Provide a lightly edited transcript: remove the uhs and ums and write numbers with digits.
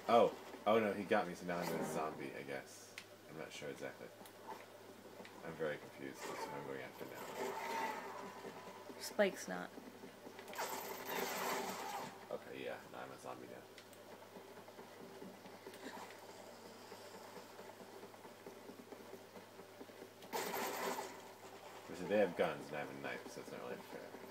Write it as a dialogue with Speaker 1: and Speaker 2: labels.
Speaker 1: Oh. Oh no, he got me, so now I'm a zombie, I guess. I'm not sure exactly. I'm very confused. That's what I'm going after now.
Speaker 2: Spike's not.
Speaker 1: Okay, yeah. Now I'm a zombie now. So they have guns and I have a knife, so it's not really fair.